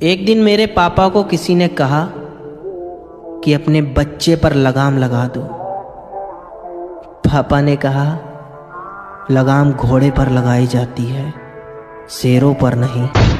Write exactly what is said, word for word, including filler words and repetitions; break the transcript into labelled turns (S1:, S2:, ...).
S1: एक दिन मेरे पापा को किसी ने कहा कि अपने बच्चे पर लगाम लगा दो। पापा ने कहा, लगाम घोड़े पर लगाई जाती है, शेरों पर नहीं।